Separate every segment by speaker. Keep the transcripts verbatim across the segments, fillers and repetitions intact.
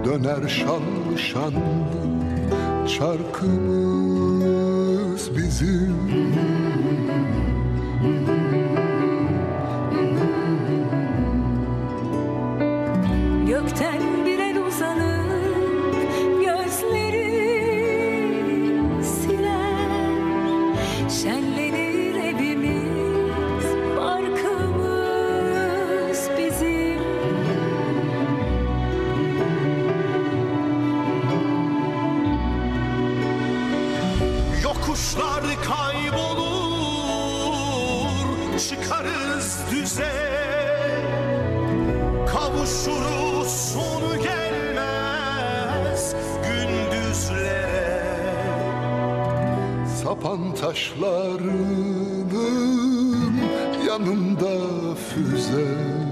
Speaker 1: döner şanlı şanlı çarkımız bizim.
Speaker 2: Gökten bir el uzanıp gözleri siler, şenlenir evimiz, barkımız bizim.
Speaker 3: Yokuşlar kaybolur, çıkarız düze, kavuşuruz sonu gelmez gündüzlere.
Speaker 1: Sapan taşlarının yanında füze,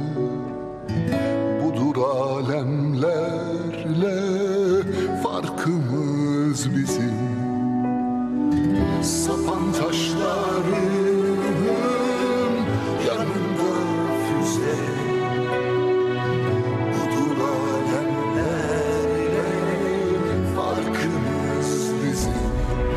Speaker 1: budur alemlerle farkımız bizim. Sapan taşlarının yanında füze, budur alemlerle farkımız bizim.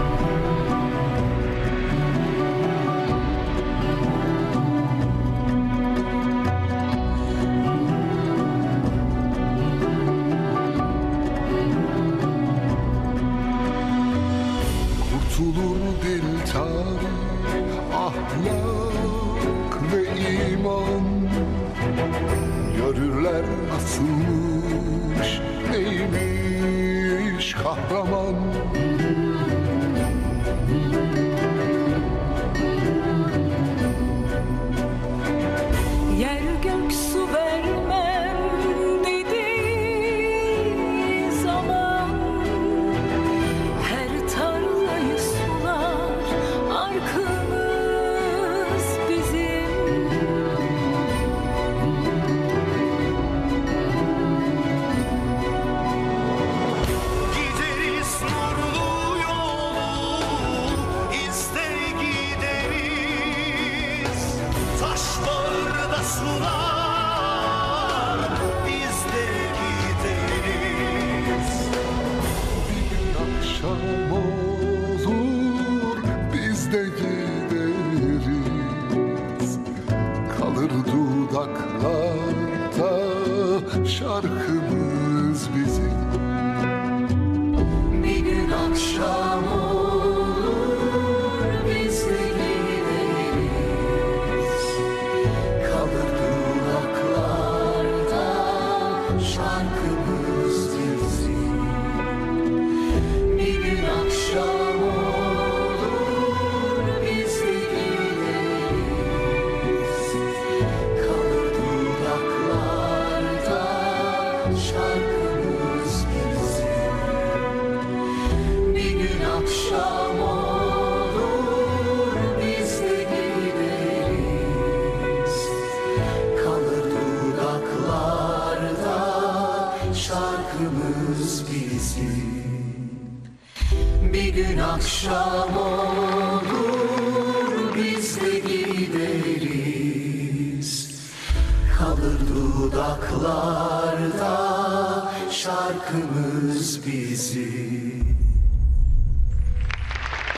Speaker 1: Kurtulur dil, tarih, ahlak ve iman, görürler nasılmış, neymiş kahraman.
Speaker 2: Yer gök su vermem dediği zaman, her tarlayı sular, arkımız bizim.
Speaker 3: Gideriz nurlu yolu, izde gideriz. Taşlarda sular, biz de gideriz.
Speaker 1: Akşam olur biz de gideriz, kalır dudaklarda şarkımız bizim.
Speaker 2: Bir gün akşam olur biz de gideriz, kalır dudaklarda şarkımız bizim. Bir gün akşam olur biz de gideriz, kalır dudaklarda şarkımız bizim. Bir gün akşam olur biz de gideriz, kalır dudaklarda şarkımız bizim. Bir gün akşam olur biz de gideriz, kalır dudaklarda şarkımız bizim.